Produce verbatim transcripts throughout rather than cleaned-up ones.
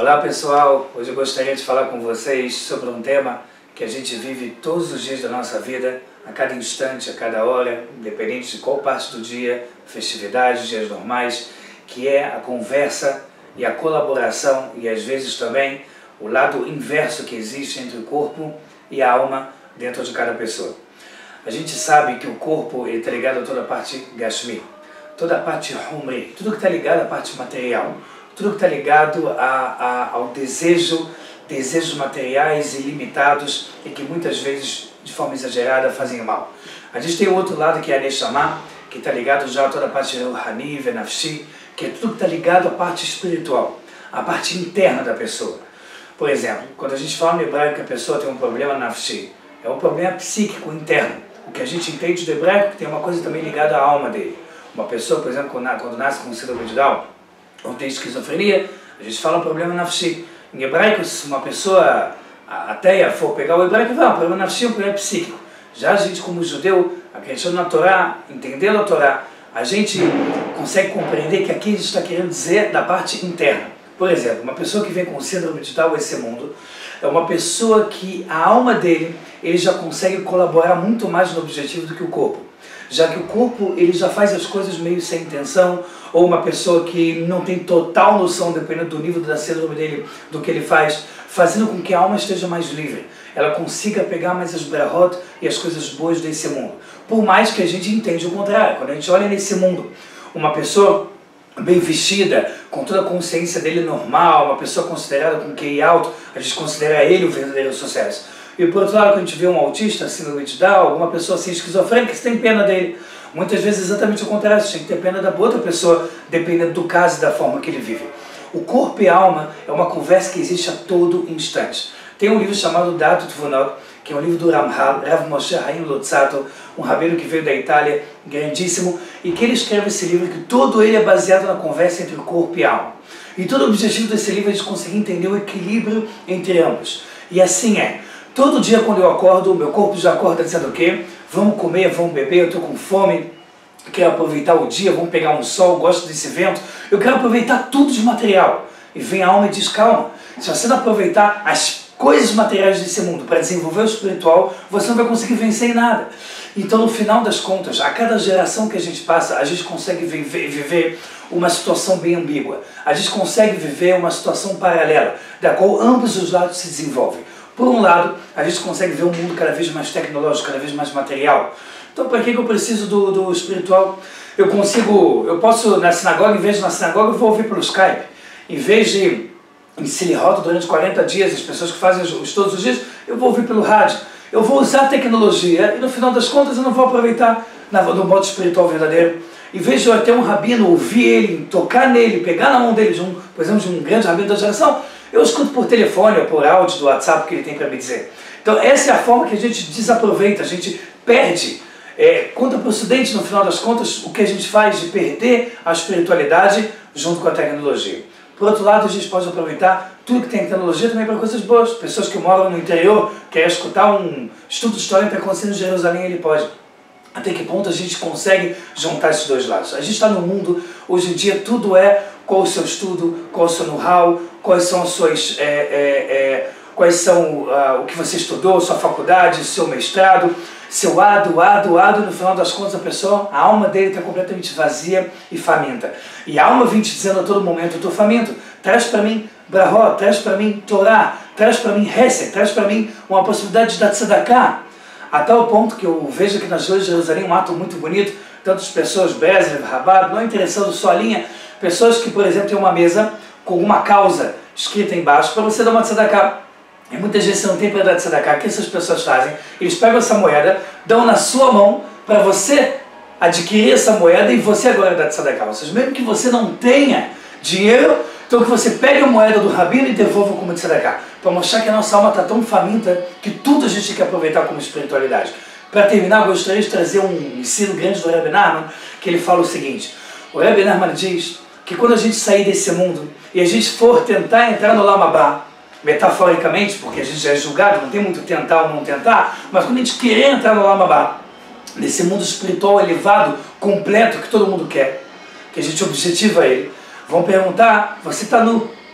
Olá pessoal, hoje eu gostaria de falar com vocês sobre um tema que a gente vive todos os dias da nossa vida, a cada instante, a cada hora, independente de qual parte do dia, festividades, dias normais, que é a conversa e a colaboração e às vezes também o lado inverso que existe entre o corpo e a alma dentro de cada pessoa. A gente sabe que o corpo está ligado a toda a parte Gashmi, toda a parte Humri, tudo que está ligado à parte material, tudo que está ligado a, a, ao desejo, desejos materiais ilimitados e que muitas vezes, de forma exagerada, fazem mal. A gente tem o outro lado que é a Neshama, que está ligado já a toda a parte Ruhani, Venafshi, que é tudo que está ligado à parte espiritual, à parte interna da pessoa. Por exemplo, quando a gente fala no hebraico que a pessoa tem um problema Nafshi, é um problema psíquico interno. O que a gente entende do hebraico é que tem uma coisa também ligada à alma dele. Uma pessoa, por exemplo, quando nasce com síndrome de Down, ou tem esquizofrenia, a gente fala um problema nafshi. Em hebraico, se uma pessoa ateia for pegar o hebraico, vai, um problema nafshi é um problema psíquico. Já a gente, como judeu, acreditando na Torá, entendendo a Torá, a gente consegue compreender que aqui a gente está querendo dizer da parte interna. Por exemplo, uma pessoa que vem com síndrome de Down esse mundo, é uma pessoa que a alma dele, ele já consegue colaborar muito mais no objetivo do que o corpo. Já que o corpo ele já faz as coisas meio sem intenção, ou uma pessoa que não tem total noção, dependendo do nível da síndrome dele, do que ele faz, fazendo com que a alma esteja mais livre. Ela consiga pegar mais as brahot e as coisas boas desse mundo. Por mais que a gente entenda o contrário. Quando a gente olha nesse mundo, uma pessoa bem vestida, com toda a consciência dele normal, uma pessoa considerada com Q I alto, a gente considera ele o verdadeiro sucesso. E por outro lado, quando a gente vê um autista, síndrome de Down, alguma pessoa assim esquizofrênica, você tem pena dele. Muitas vezes exatamente o contrário, você tem que ter pena da outra pessoa, dependendo do caso e da forma que ele vive. O corpo e a alma é uma conversa que existe a todo instante. Tem um livro chamado Dato Tvunot, que é um livro do Ramhal, Rav Moshe Haim Luzzatto, um rabino que veio da Itália, grandíssimo, e que ele escreve esse livro que todo ele é baseado na conversa entre o corpo e a alma. E todo o objetivo desse livro é de conseguir entender o equilíbrio entre ambos. E assim é. Todo dia quando eu acordo, meu corpo já acorda dizendo o quê? Vamos comer, vamos beber, eu estou com fome, quero aproveitar o dia, vamos pegar um sol, gosto desse vento, eu quero aproveitar tudo de material. E vem a alma e diz, calma, se você não aproveitar as coisas materiais desse mundo para desenvolver o espiritual, você não vai conseguir vencer em nada. Então, no final das contas, a cada geração que a gente passa, a gente consegue viver, viver uma situação bem ambígua. A gente consegue viver uma situação paralela, da qual ambos os lados se desenvolvem. Por um lado, a gente consegue ver um mundo cada vez mais tecnológico, cada vez mais material. Então, para que eu preciso do, do espiritual? Eu consigo, eu posso, na sinagoga, em vez de na sinagoga, eu vou ouvir pelo Skype. Em vez de em Silihoto durante quarenta dias, as pessoas que fazem os todos os dias, eu vou ouvir pelo rádio. Eu vou usar a tecnologia e, no final das contas, eu não vou aproveitar na, no modo espiritual verdadeiro. Em vez de eu ter um rabino, ouvir ele, tocar nele, pegar na mão dele, de um, por exemplo, de um grande rabino da geração, eu escuto por telefone ou por áudio do WhatsApp que ele tem para me dizer. Então essa é a forma que a gente desaproveita, a gente perde. É, conta para o estudante, no final das contas, o que a gente faz de perder a espiritualidade junto com a tecnologia. Por outro lado, a gente pode aproveitar tudo que tem tecnologia também para coisas boas. Pessoas que moram no interior, querem escutar um estudo de história que está acontecendo em Jerusalém, ele pode. Até que ponto a gente consegue juntar esses dois lados? A gente está no mundo, hoje em dia tudo é qual o seu estudo, qual o seu know-how, quais são as suas, é, é, é, quais são uh, o que você estudou, sua faculdade, seu mestrado, seu ado, ado, ado, no final das contas a pessoa, a alma dele está completamente vazia e faminta. E a alma vem te dizendo a todo momento, eu estou faminto, traz para mim brahó, traz para mim Torá, traz para mim Hesed, traz para mim uma possibilidade de dar tzedakah. A tal ponto que eu vejo aqui nas ruas de Jerusalém um ato muito bonito, tantas pessoas, Bezer, Rabat, não interessando só a linha, pessoas que, por exemplo, têm uma mesa com uma causa escrita embaixo para você dar uma tzedakah. E muitas vezes você não tem para dar tzedakah. O que essas pessoas fazem? Eles pegam essa moeda, dão na sua mão para você adquirir essa moeda e você agora dá tzedakah. Ou seja, mesmo que você não tenha dinheiro, então que você pegue a moeda do rabino e devolva como tzedakah. Para mostrar que a nossa alma está tão faminta que tudo a gente tem que aproveitar como espiritualidade. Para terminar, eu gostaria de trazer um ensino grande do Rebbe Nachman, que ele fala o seguinte. O Rebbe Nachman diz que quando a gente sair desse mundo e a gente for tentar entrar no Olam Haba, metaforicamente, porque a gente já é julgado, não tem muito tentar ou não tentar, mas quando a gente querer entrar no Olam Haba, nesse mundo espiritual elevado, completo, que todo mundo quer, que a gente objetiva ele, vão perguntar, você está nu?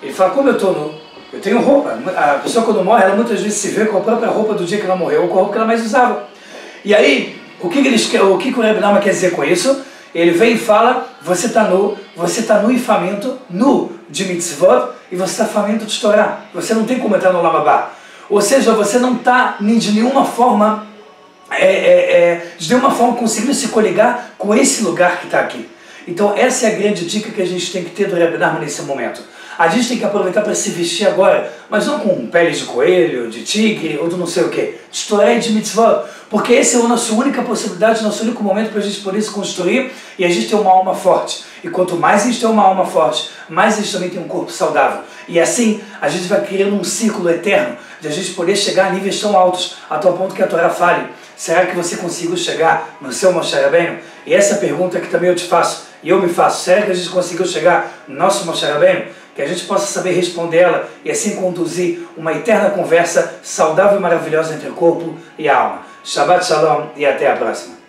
Ele fala, como eu estou nu? Eu tenho roupa. A pessoa quando morre, ela muitas vezes se vê com a própria roupa do dia que ela morreu, ou com a roupa que ela mais usava. E aí, o que, que, eles, o, que, que o Rebbe Nachman quer dizer com isso? Ele vem e fala, você está nu, você está nu e faminto, nu de mitzvot, e você está faminto de Torá. Você não tem como entrar no Olam Habá. Ou seja, você não está de nenhuma forma, é, é, é, de nenhuma forma conseguindo se coligar com esse lugar que está aqui. Então essa é a grande dica que a gente tem que ter do Rebbe Nachman nesse momento. A gente tem que aproveitar para se vestir agora, mas não com pele de coelho, de tigre ou de não sei o que, de Torá e de mitzvot, porque essa é a nossa única possibilidade, nosso único momento para a gente poder se construir e a gente ter uma alma forte. E quanto mais a gente tem uma alma forte, mais a gente também tem um corpo saudável. E assim a gente vai criando um círculo eterno de a gente poder chegar a níveis tão altos, a tal ponto que a Torá fale, será que você conseguiu chegar no seu Moshe Rabbeinu? E essa pergunta que também eu te faço, e eu me faço, será que a gente conseguiu chegar no nosso Moshe Rabbeinu? Que a gente possa saber responder ela e assim conduzir uma eterna conversa saudável e maravilhosa entre o corpo e a alma. Shabbat Shalom e até a próxima.